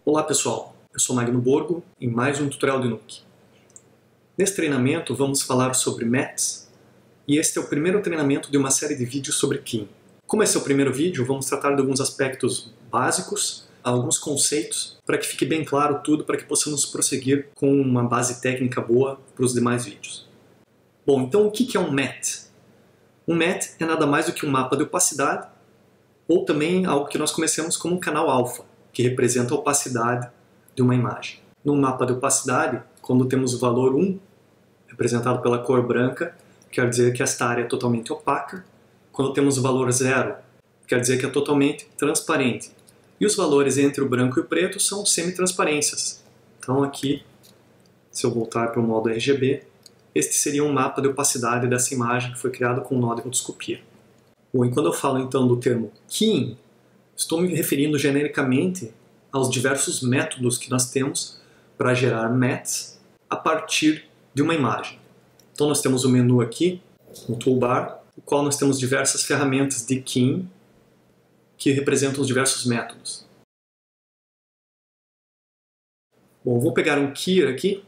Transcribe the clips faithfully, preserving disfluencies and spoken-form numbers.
Olá pessoal, eu sou Magno Borgo em mais um tutorial de Nuke. Nesse treinamento vamos falar sobre Mats e este é o primeiro treinamento de uma série de vídeos sobre Keying. Como esse é o primeiro vídeo, vamos tratar de alguns aspectos básicos, alguns conceitos, para que fique bem claro tudo, para que possamos prosseguir com uma base técnica boa para os demais vídeos. Bom, então o que é um Mat? Um Mat é nada mais do que um mapa de opacidade, ou também algo que nós conhecemos como um canal alfa, que representa a opacidade de uma imagem. Num mapa de opacidade, quando temos o valor um, representado pela cor branca, quer dizer que esta área é totalmente opaca. Quando temos o valor zero, quer dizer que é totalmente transparente. E os valores entre o branco e o preto são semi-transparências. Então aqui, se eu voltar para o modo R G B, este seria um mapa de opacidade dessa imagem que foi criado com o nó de rotoscopia. Bom, e quando eu falo então do termo Keying, estou me referindo genericamente aos diversos métodos que nós temos para gerar Mats a partir de uma imagem. Então nós temos o menu aqui, no toolbar, no qual nós temos diversas ferramentas de Keying que representam os diversos métodos. Bom, vou pegar um Keyer aqui,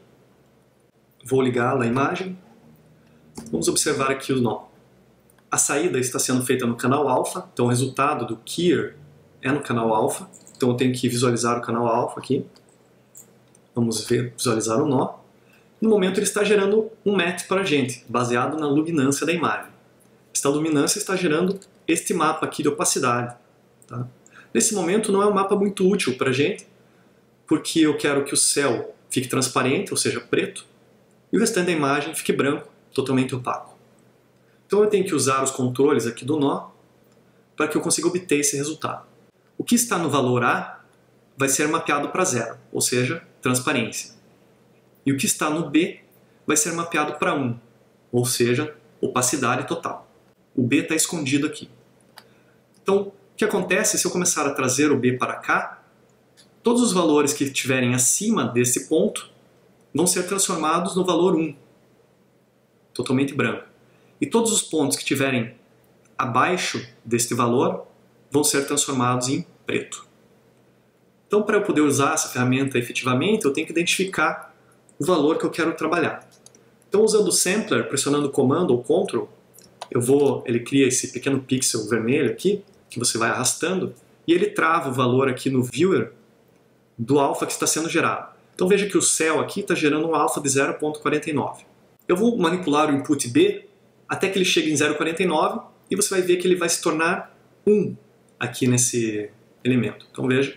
vou ligá-lo à imagem. Vamos observar aqui o nó. A saída está sendo feita no canal alfa, então o resultado do Keyer é no canal alfa, então eu tenho que visualizar o canal alfa aqui. Vamos ver, visualizar o nó. No momento ele está gerando um Mat para a gente, baseado na luminância da imagem. Esta luminância está gerando este mapa aqui de opacidade. Tá? Nesse momento não é um mapa muito útil para a gente, porque eu quero que o céu fique transparente, ou seja, preto, e o restante da imagem fique branco, totalmente opaco. Então eu tenho que usar os controles aqui do nó para que eu consiga obter esse resultado. O que está no valor A vai ser mapeado para zero, ou seja, transparência. E o que está no B vai ser mapeado para um, ou seja, opacidade total. O B está escondido aqui. Então, o que acontece se eu começar a trazer o B para cá? Todos os valores que estiverem acima desse ponto vão ser transformados no valor um, totalmente branco. E todos os pontos que estiverem abaixo deste valor vão ser transformados em preto. Então, para eu poder usar essa ferramenta efetivamente, eu tenho que identificar o valor que eu quero trabalhar. Então, usando o Sampler, pressionando o comando ou Ctrl, eu vou, ele cria esse pequeno pixel vermelho aqui, que você vai arrastando, e ele trava o valor aqui no Viewer do alfa que está sendo gerado. Então veja que o céu aqui está gerando um alfa de zero ponto quarenta e nove. Eu vou manipular o input B até que ele chegue em zero ponto quarenta e nove e você vai ver que ele vai se tornar um aqui nesse elemento. Então veja,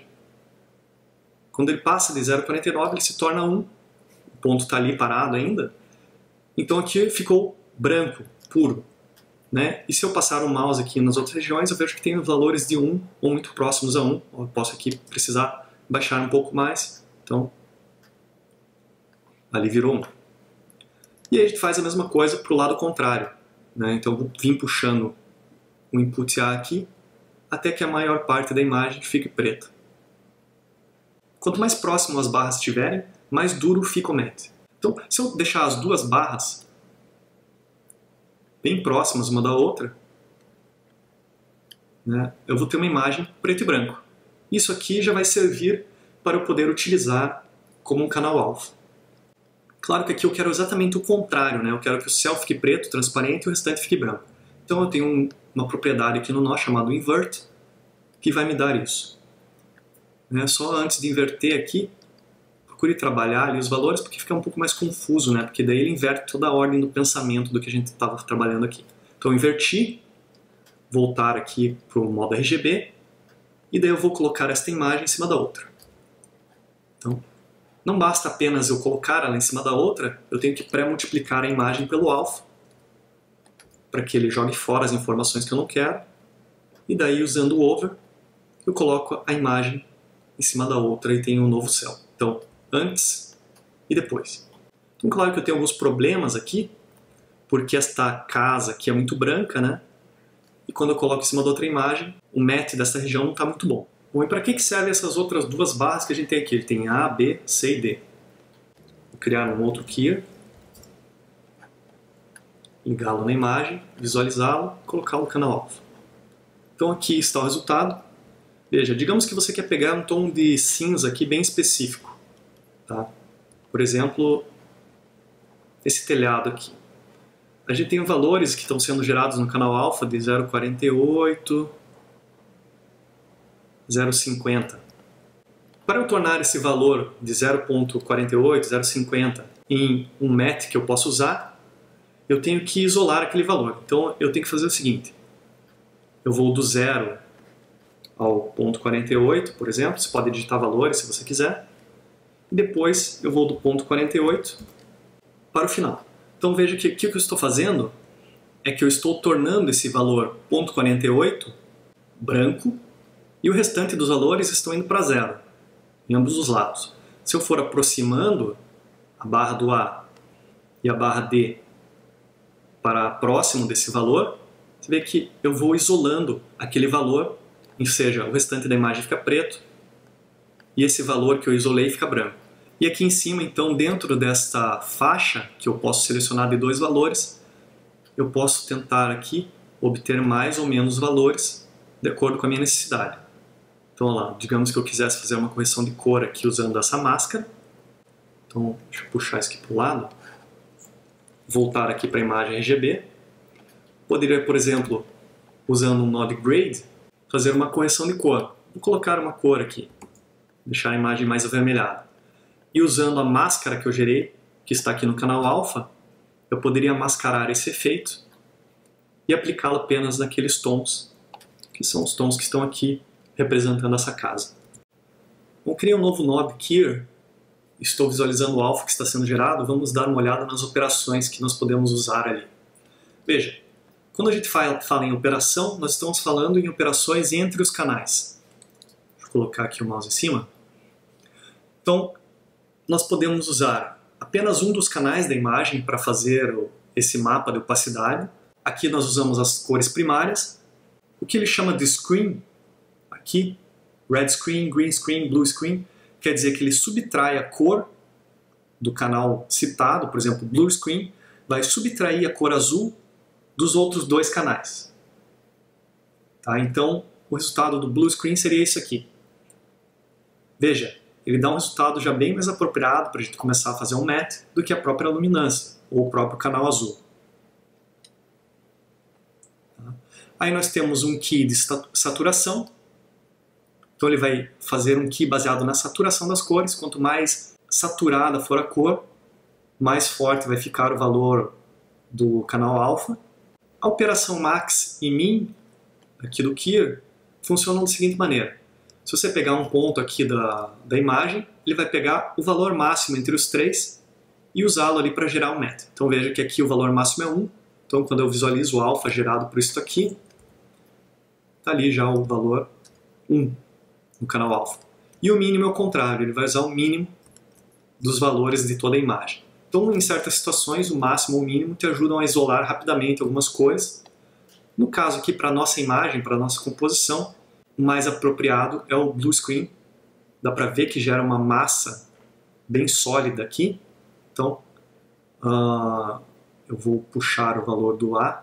quando ele passa de zero ponto quarenta e nove ele se torna um, o ponto está ali parado ainda, então aqui ficou branco, puro. Né? E se eu passar o mouse aqui nas outras regiões, eu vejo que tem valores de um ou muito próximos a um. Eu posso aqui precisar baixar um pouco mais. Então, ali virou um. E aí a gente faz a mesma coisa para o lado contrário. Né? Então, eu vim puxando o input A aqui, até que a maior parte da imagem fique preta. Quanto mais próximo as barras estiverem, mais duro fica o Mat. Então, se eu deixar as duas barras bem próximas uma da outra, né, eu vou ter uma imagem preto e branco. Isso aqui já vai servir para eu poder utilizar como um canal alfa. Claro que aqui eu quero exatamente o contrário, né? Eu quero que o céu fique preto, transparente e o restante fique branco. Então eu tenho um, uma propriedade aqui no nó chamado Invert, que vai me dar isso. Né? Só antes de inverter aqui, procure trabalhar ali os valores, porque fica um pouco mais confuso, né? Porque daí ele inverte toda a ordem do pensamento do que a gente estava trabalhando aqui. Então eu inverti, voltar aqui para o modo R G B, e daí eu vou colocar esta imagem em cima da outra. Então, não basta apenas eu colocar ela em cima da outra, eu tenho que pré-multiplicar a imagem pelo alfa, para que ele jogue fora as informações que eu não quero, e daí usando o over, eu coloco a imagem em cima da outra e tenho um novo céu. Então, antes e depois. Então, claro que eu tenho alguns problemas aqui, porque esta casa aqui é muito branca, né? E quando eu coloco em cima da outra imagem, o Mat dessa região não está muito bom. Bom, e para que servem essas outras duas barras que a gente tem aqui? Ele tem A, B, C e D. Vou criar um outro Keyer, ligá-lo na imagem, visualizá-lo, colocá-lo no canal alfa. Então aqui está o resultado. Veja, digamos que você quer pegar um tom de cinza aqui bem específico. Tá? Por exemplo, esse telhado aqui. A gente tem valores que estão sendo gerados no canal alfa de zero vírgula quarenta e oito, zero vírgula cinquenta. Para eu tornar esse valor de zero vírgula quarenta e oito, zero vírgula cinquenta em um mat que eu posso usar, eu tenho que isolar aquele valor. Então eu tenho que fazer o seguinte. Eu vou do zero ao ponto quarenta e oito, por exemplo. Você pode digitar valores se você quiser. E depois eu vou do ponto quarenta e oito para o final. Então veja que aqui o que eu estou fazendo é que eu estou tornando esse valor ponto quarenta e oito branco e o restante dos valores estão indo para zero, em ambos os lados. Se eu for aproximando a barra do A e a barra D para próximo desse valor, você vê que eu vou isolando aquele valor, ou seja, o restante da imagem fica preto e esse valor que eu isolei fica branco. E aqui em cima, então, dentro desta faixa, que eu posso selecionar de dois valores, eu posso tentar aqui obter mais ou menos valores de acordo com a minha necessidade. Então, olha lá, digamos que eu quisesse fazer uma correção de cor aqui usando essa máscara. Então, deixa eu puxar isso aqui para o lado. Voltar aqui para a imagem R G B. Poderia, por exemplo, usando um node grade, fazer uma correção de cor. Vou colocar uma cor aqui, deixar a imagem mais avermelhada. E usando a máscara que eu gerei, que está aqui no canal alfa, eu poderia mascarar esse efeito e aplicá-lo apenas naqueles tons, que são os tons que estão aqui representando essa casa. Vou criar um novo node Keyer. Estou visualizando o alfa que está sendo gerado. Vamos dar uma olhada nas operações que nós podemos usar ali. Veja, quando a gente fala em operação, nós estamos falando em operações entre os canais. Deixa eu colocar aqui o mouse em cima. Então, nós podemos usar apenas um dos canais da imagem para fazer esse mapa de opacidade. Aqui nós usamos as cores primárias. O que ele chama de screen, aqui, red screen, green screen, blue screen, quer dizer que ele subtrai a cor do canal citado, por exemplo, blue screen, vai subtrair a cor azul dos outros dois canais. Tá? Então, o resultado do blue screen seria isso aqui. Veja, ele dá um resultado já bem mais apropriado para a gente começar a fazer um mat do que a própria luminância, ou o próprio canal azul. Tá? Aí nós temos um key de saturação. Então ele vai fazer um key baseado na saturação das cores. Quanto mais saturada for a cor, mais forte vai ficar o valor do canal alfa. A operação max e min aqui do keyer funciona da seguinte maneira. Se você pegar um ponto aqui da, da imagem, ele vai pegar o valor máximo entre os três e usá-lo ali para gerar um mat. Então veja que aqui o valor máximo é um. Então quando eu visualizo o alfa gerado por isso aqui, está ali já o valor um no canal alfa. E o mínimo é o contrário, ele vai usar o mínimo dos valores de toda a imagem. Então em certas situações o máximo ou o mínimo te ajudam a isolar rapidamente algumas cores. No caso aqui para a nossa imagem, para a nossa composição, o mais apropriado é o blue screen. Dá para ver que gera uma massa bem sólida aqui. Então, uh, eu vou puxar o valor do A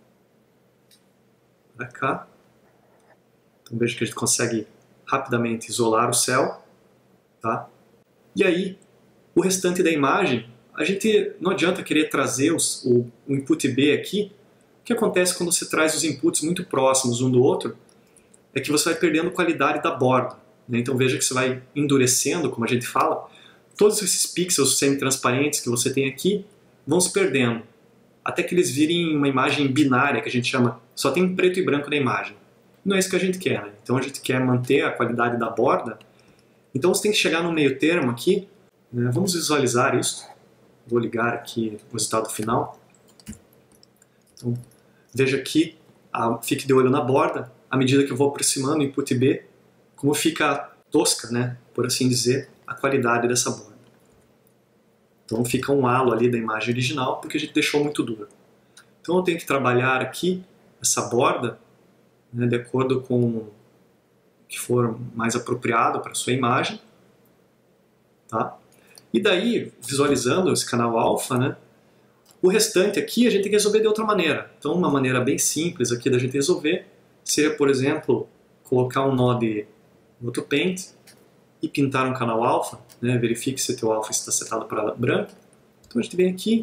para cá. Então veja que a gente consegue rapidamente isolar o céu. Tá? E aí, o restante da imagem, a gente não adianta querer trazer os, o, o input B aqui. O que acontece quando você traz os inputs muito próximos um do outro é que você vai perdendo qualidade da borda. Né? Então veja que você vai endurecendo, como a gente fala, todos esses pixels semi-transparentes que você tem aqui vão se perdendo, até que eles virem uma imagem binária, que a gente chama, só tem preto e branco na imagem. Não é isso que a gente quer, né? Então a gente quer manter a qualidade da borda, então você tem que chegar no meio termo aqui, né? Vamos visualizar isso. Vou ligar aqui o resultado final. Então, veja aqui, a, fique de olho na borda, à medida que eu vou aproximando o input B, como fica tosca, né, por assim dizer, a qualidade dessa borda. Então fica um halo ali da imagem original, porque a gente deixou muito dura. Então eu tenho que trabalhar aqui essa borda, né, de acordo com o que for mais apropriado para a sua imagem. Tá? E daí, visualizando esse canal alfa, né, o restante aqui a gente tem que resolver de outra maneira. Então uma maneira bem simples aqui da gente resolver seria, por exemplo, colocar um node outro Paint e pintar um canal alfa, né? Verifique se o teu alfa está setado para branco. Então a gente vem aqui,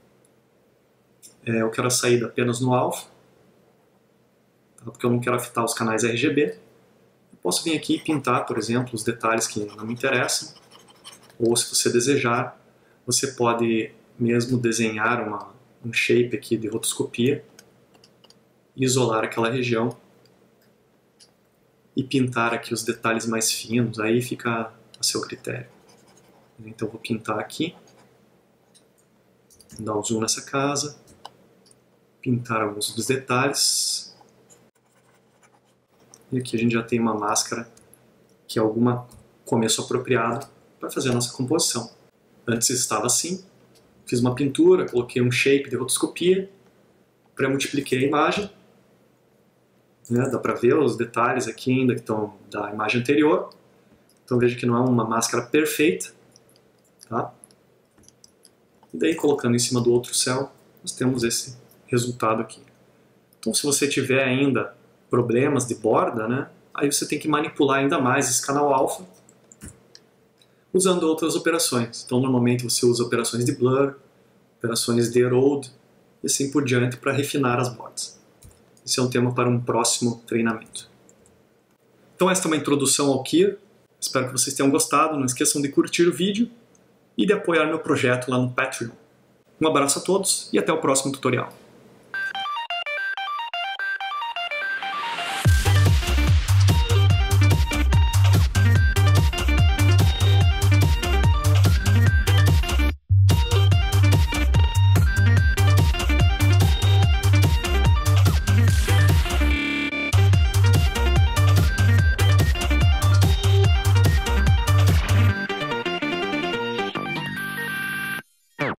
é, eu quero a saída apenas no alfa, tá? Porque eu não quero afetar os canais R G B. Eu posso vir aqui e pintar, por exemplo, os detalhes que não me interessam, ou se você desejar, você pode mesmo desenhar uma, um shape aqui de rotoscopia, isolar aquela região e pintar aqui os detalhes mais finos, aí fica a seu critério. Então vou pintar aqui, dar um zoom nessa casa, pintar alguns dos detalhes. E aqui a gente já tem uma máscara que é algum começo apropriado para fazer a nossa composição. Antes estava assim, fiz uma pintura, coloquei um shape de rotoscopia, pré-multipliquei a imagem, né, dá para ver os detalhes aqui ainda que estão da imagem anterior. Então veja que não é uma máscara perfeita, tá? E daí colocando em cima do outro céu, nós temos esse resultado aqui. Então se você tiver ainda problemas de borda, né, aí você tem que manipular ainda mais esse canal alfa usando outras operações. Então normalmente você usa operações de blur, operações de erode e assim por diante para refinar as bordas. Esse é um tema para um próximo treinamento. Então esta é uma introdução ao Keyer. Espero que vocês tenham gostado. Não esqueçam de curtir o vídeo e de apoiar meu projeto lá no Patreon. Um abraço a todos e até o próximo tutorial.